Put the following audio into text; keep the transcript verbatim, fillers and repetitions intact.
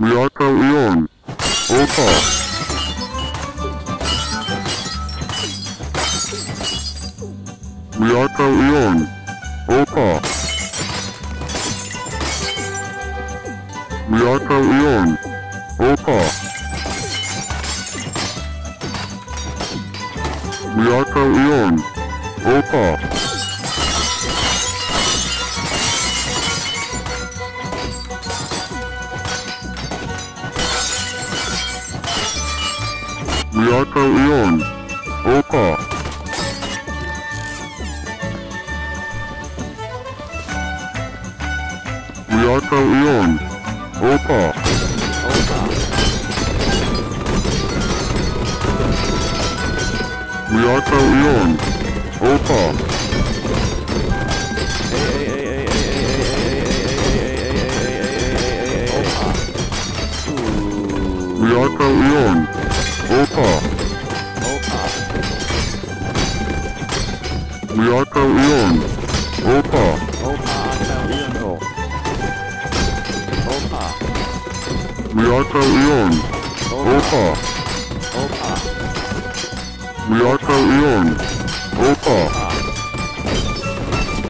Miyako Ion. Opa. Miyako Ion. Opa. Miyako Ion. Opa. Miyako Ion. Opa. Miyako Ion. Opa. Miyako Ion. Opa. Miyako Ion. Opa. Miyako Ion. Opa. Miyako Ion. Opa. Miyako Ion. Opa. Miyako Ion. Opa.